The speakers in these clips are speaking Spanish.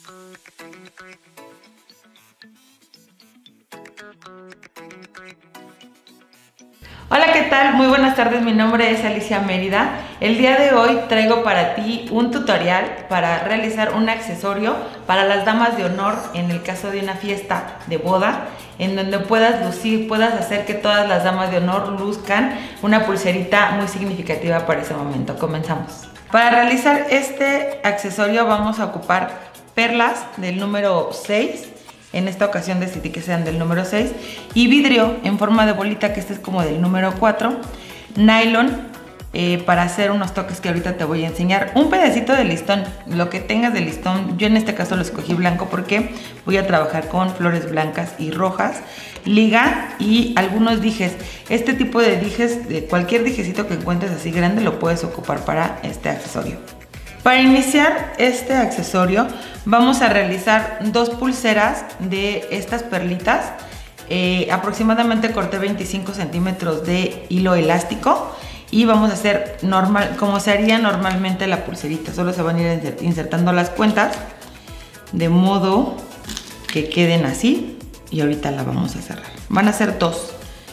Hola, ¿qué tal? Muy buenas tardes, mi nombre es Alicia Mérida. El día de hoy traigo para ti un tutorial para realizar un accesorio para las damas de honor en el caso de una fiesta de boda, en donde puedas lucir, puedas hacer que todas las damas de honor luzcan una pulserita muy significativa para ese momento. Comenzamos. Para realizar este accesorio vamos a ocupar perlas del número 6. En esta ocasión decidí que sean del número 6 y vidrio en forma de bolita, que este es como del número 4, nylon para hacer unos toques que ahorita te voy a enseñar, un pedacito de listón, lo que tengas de listón. Yo en este caso lo escogí blanco porque voy a trabajar con flores blancas y rojas, liga y algunos dijes. Este tipo de dijes, cualquier dijecito que encuentres así grande, lo puedes ocupar para este accesorio. Para iniciar este accesorio vamos a realizar 2 pulseras de estas perlitas. Aproximadamente corté 25 centímetros de hilo elástico y vamos a hacer normal, como se haría normalmente la pulserita. Solo se van a ir insertando las cuentas de modo que queden así y ahorita la vamos a cerrar. Van a ser 2.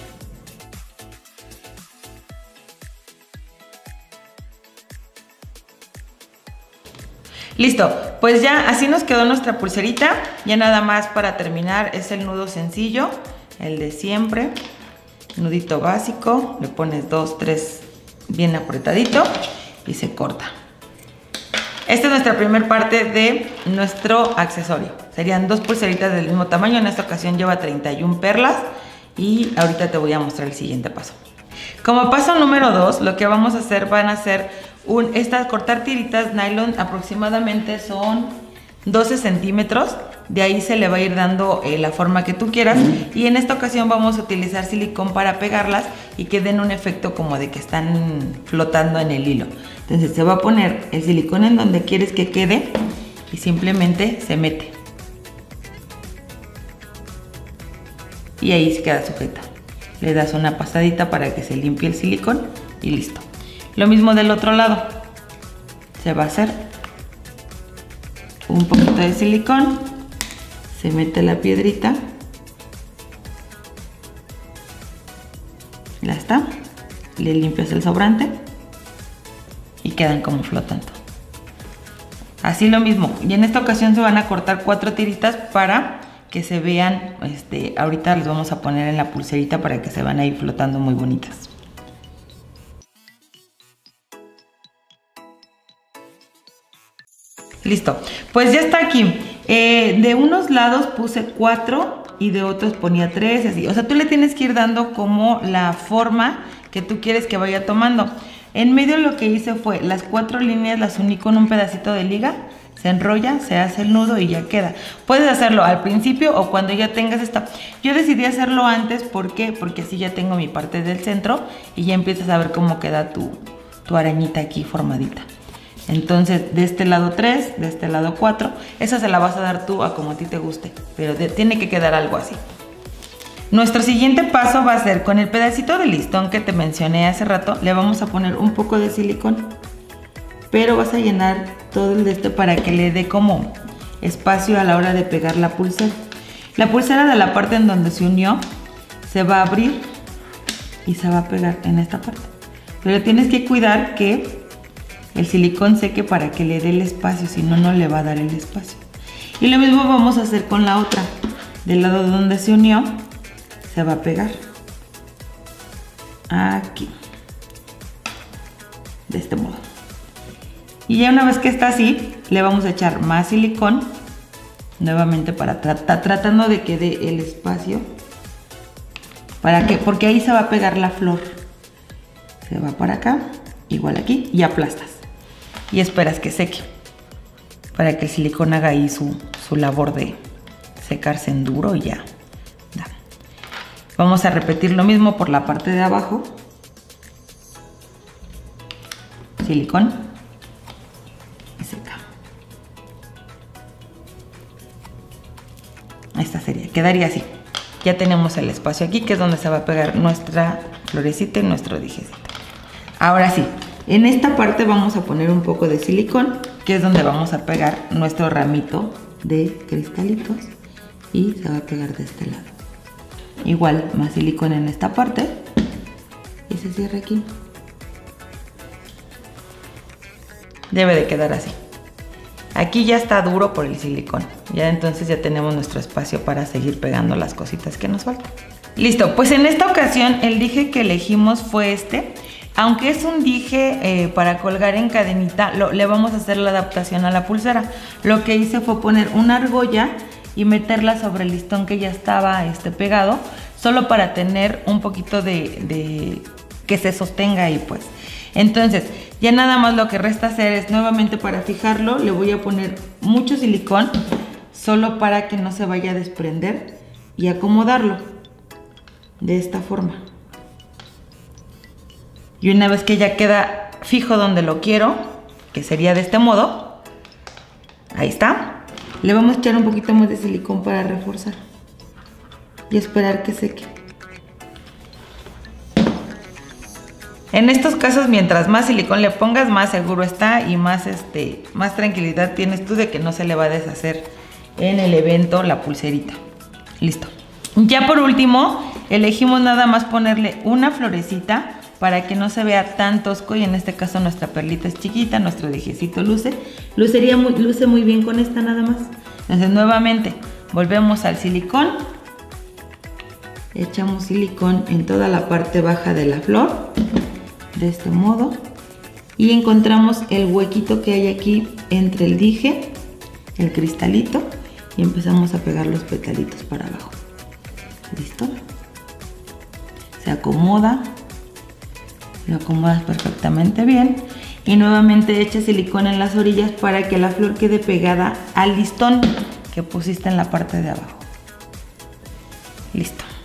Listo, pues ya así nos quedó nuestra pulserita. Ya nada más para terminar es el nudo sencillo, el de siempre, nudito básico, le pones 2, 3 bien apretadito y se corta. Esta es nuestra primera parte de nuestro accesorio. Serían 2 pulseritas del mismo tamaño. En esta ocasión lleva 31 perlas y ahorita te voy a mostrar el siguiente paso. Como paso número 2, lo que vamos a hacer van a ser cortar tiritas nylon, aproximadamente son 12 centímetros. De ahí se le va a ir dando la forma que tú quieras. Y en esta ocasión vamos a utilizar silicón para pegarlas y que den un efecto como de que están flotando en el hilo. Entonces se va a poner el silicón en donde quieres que quede y simplemente se mete. Y ahí se queda sujeta. Le das una pasadita para que se limpie el silicón y listo. Lo mismo del otro lado. Se va a hacer un poquito de silicón, se mete la piedrita, ya está, le limpias el sobrante y quedan como flotando. Así lo mismo, y en esta ocasión se van a cortar 4 tiritas para que se vean, ahorita les vamos a poner en la pulserita para que se van a ir flotando muy bonitas. Listo, pues ya está aquí. De unos lados puse 4 y de otros ponía 3, así. O sea, tú le tienes que ir dando como la forma que tú quieres que vaya tomando. En medio lo que hice fue las 4 líneas las uní con un pedacito de liga, se enrolla, se hace el nudo y ya queda. Puedes hacerlo al principio o cuando ya tengas esta. Yo decidí hacerlo antes, ¿por qué? Porque así ya tengo mi parte del centro y ya empiezas a ver cómo queda tu arañita aquí formadita. Entonces de este lado 3, de este lado 4, esa se la vas a dar tú a como a ti te guste, pero tiene que quedar algo así. Nuestro siguiente paso va a ser con el pedacito de listón que te mencioné hace rato, le vamos a poner un poco de silicón, pero vas a llenar todo el de para que le dé como espacio a la hora de pegar la pulsera. La pulsera de la parte en donde se unió se va a abrir y se va a pegar en esta parte, pero tienes que cuidar que el silicón seque para que le dé el espacio, si no, no le va a dar el espacio. Y lo mismo vamos a hacer con la otra. Del lado donde se unió, se va a pegar. Aquí. De este modo. Y ya una vez que está así, le vamos a echar más silicón. Nuevamente para tratando de que dé el espacio. Porque ahí se va a pegar la flor. Se va para acá, igual aquí, y aplastas. Y esperas que seque para que el silicón haga ahí su labor de secarse en duro y ya. Vamos a repetir lo mismo por la parte de abajo. Silicón y seca. Esta quedaría así. Ya tenemos el espacio aquí, que es donde se va a pegar nuestra florecita y nuestro dijecito. Ahora sí. En esta parte vamos a poner un poco de silicón, que es donde vamos a pegar nuestro ramito de cristalitos y se va a pegar de este lado. Igual más silicón en esta parte y se cierra aquí. Debe de quedar así. Aquí ya está duro por el silicón. Ya entonces ya tenemos nuestro espacio para seguir pegando las cositas que nos faltan. Listo, pues en esta ocasión el dije que elegimos fue este. Aunque es un dije para colgar en cadenita, le vamos a hacer la adaptación a la pulsera. Lo que hice fue poner una argolla y meterla sobre el listón que ya estaba pegado, solo para tener un poquito de que se sostenga ahí pues. Entonces, ya nada más lo que resta hacer es nuevamente para fijarlo, le voy a poner mucho silicón, solo para que no se vaya a desprender y acomodarlo de esta forma. Y una vez que ya queda fijo donde lo quiero, que sería de este modo, ahí está, le vamos a echar un poquito más de silicón para reforzar y esperar que seque. En estos casos, mientras más silicón le pongas, más seguro está y más tranquilidad tienes tú de que no se le va a deshacer en el evento la pulserita. Listo. Ya por último, elegimos nada más ponerle una florecita para que no se vea tan tosco, y en este caso nuestra perlita es chiquita, nuestro dijecito luce muy bien con esta nada más. Entonces nuevamente volvemos al silicón, echamos silicón en toda la parte baja de la flor, de este modo, y encontramos el huequito que hay aquí entre el dije, el cristalito, y empezamos a pegar los petalitos para abajo. ¿Listo? Se acomoda, lo acomodas perfectamente bien y nuevamente echa silicón en las orillas para que la flor quede pegada al listón que pusiste en la parte de abajo. Listo.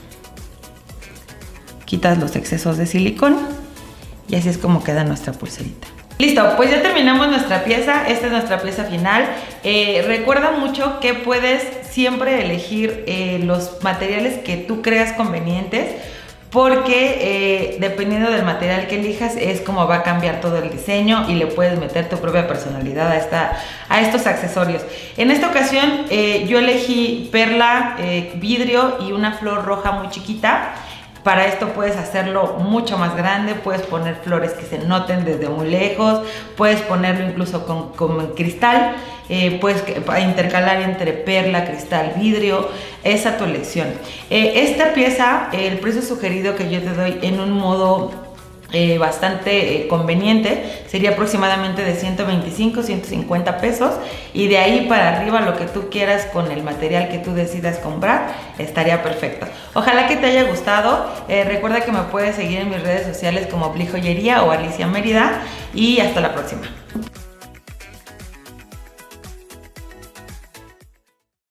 Quitas los excesos de silicón y así es como queda nuestra pulserita. Listo, pues ya terminamos nuestra pieza. Esta es nuestra pieza final. Recuerda mucho que puedes siempre elegir los materiales que tú creas convenientes, porque dependiendo del material que elijas es como va a cambiar todo el diseño y le puedes meter tu propia personalidad a estos accesorios. En esta ocasión yo elegí perla, vidrio y una flor roja muy chiquita. Para esto puedes hacerlo mucho más grande, puedes poner flores que se noten desde muy lejos, puedes ponerlo incluso con cristal, puedes intercalar entre perla, cristal, vidrio, es a tu elección. Esta pieza, el precio sugerido que yo te doy en un modo bastante conveniente sería aproximadamente de 125, 150 pesos, y de ahí para arriba lo que tú quieras con el material que tú decidas comprar estaría perfecto. Ojalá que te haya gustado. Recuerda que me puedes seguir en mis redes sociales como Bli Joyería o Alicia Mérida, y hasta la próxima.